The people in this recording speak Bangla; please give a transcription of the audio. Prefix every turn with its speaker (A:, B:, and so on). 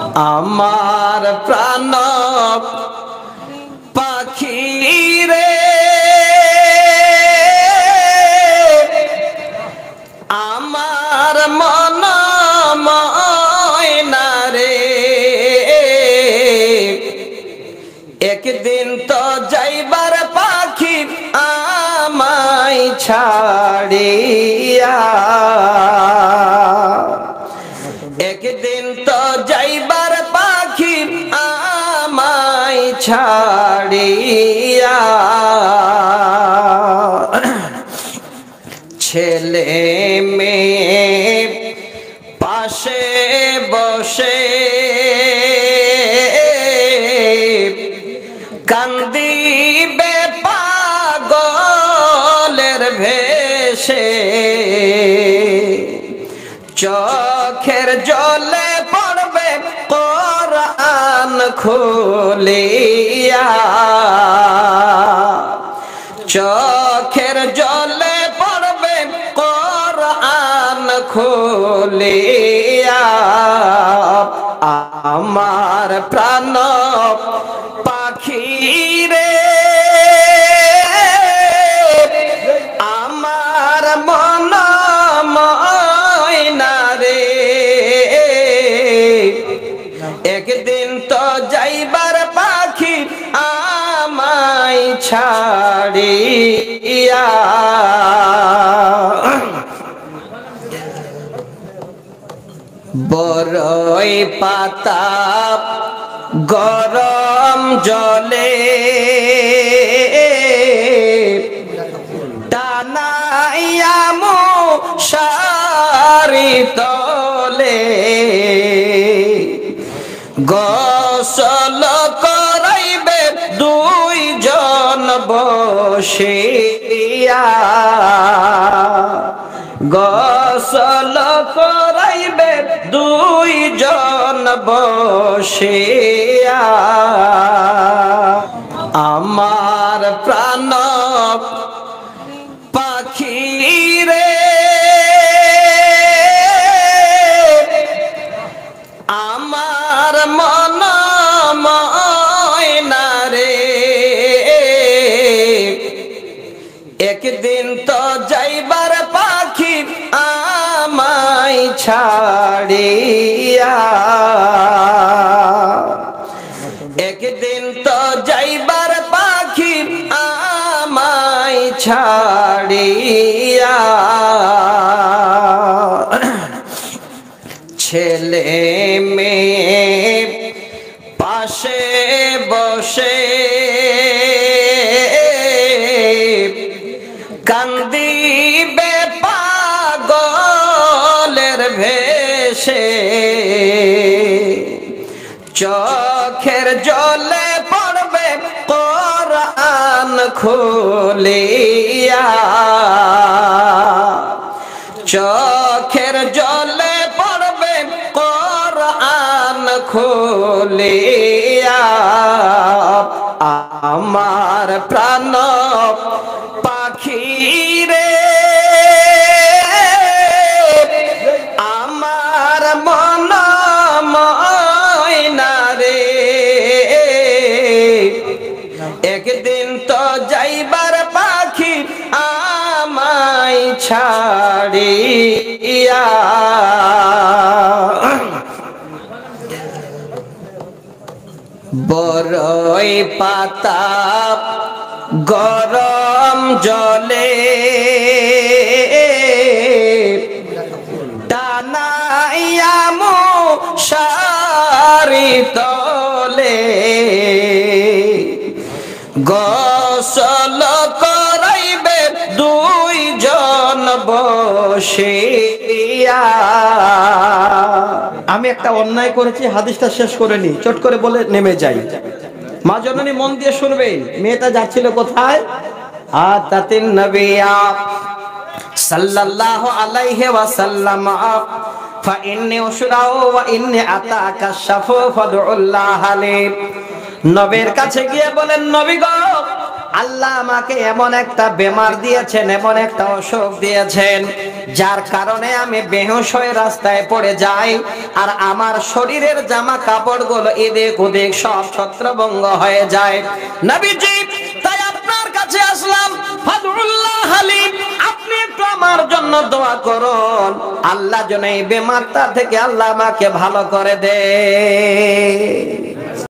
A: আমার প্রাণ পাখি রে আমার মন ময়না রে একদিন তো যাইবার পাখি আমায় ছাড়িয়া একদিন তো যাইবার পাখি আমায় ছাড়িয়া ছেলে মেয়ে পাশে বসে কান্দিবে পাগলের ভেসে চোখের জলে পড়বে কোরআন খুলিয়া চোখের জলে পড়বে কোরআন খুলিয়া আমার প্রাণ পাখি রে আমার মন ময়না রে একদিন তো যাইবার পাখি আমায় ছাড়িয়া বরই পাতা গরম জলে টানাইয়া মশারি তলে গোসল করাইবে দুইজন বসিয়া গোসল করাইবে দুইজন বসিয়া আমার প্রাণ পাখি রে আমার মন ময়না রে একদিন তো যাইবার পাখি আমায় ছাড়িয়া একদিন তো যাইবার পাখি আমায় ছাড়িয়া ছেলে মেয়ে পাশে বসে কান্দিবে পাগলের ভেসে চোখের জলে পড়বে কোরআন খুলিয়া চোখের জলে পড়বে কোরআন খুলিয়া আমার প্রাণ পাখি রে আমার মন ময়না রে একদিন তো যাইবার পাখি আমায় ছাড়িয়া বরই পাতা গরম জলে টানাইয়া মশারি তলে গোসল করাইবে দুইজন বসিয়া আমি একটা অন্যায় করেছি হাদিসটা শেষ করে নি চট করে বলে নেমে যাই মা জননী মন দিয়ে শুনবেন মেয়েটা যাচ্ছিল কোথায় আতাতিন নবিয়া সাল্লাল্লাহু আলাইহি ওয়াসাল্লাম ফাইন্নী উশরাউ ওয়া ইন্নী আতাকা শাফু ফাদউল্লাহ আলী নবীর কাছে গিয়ে বলেন নবী গো আল্লাহ আমাকে এমন একটা বেমার দিয়েছেন, এমন একটা অসুখ দিয়েছেন, যার কারণে আমি বেহুশ হয়ে রাস্তায় পড়ে যাই, আর আমার শরীরের জামা কাপড়গুলো এদিক ওদিক সব ছত্রভঙ্গ হয়ে যায়। নবীজি, তাই আপনার কাছে আসলাম, ফাদউল্লাহ লি, আপনি একটু আমার জন্য দোয়া করুন, আল্লাহ যেন এই বেমারটা থেকে আল্লাহ আমাকে ভালো করে দেয়।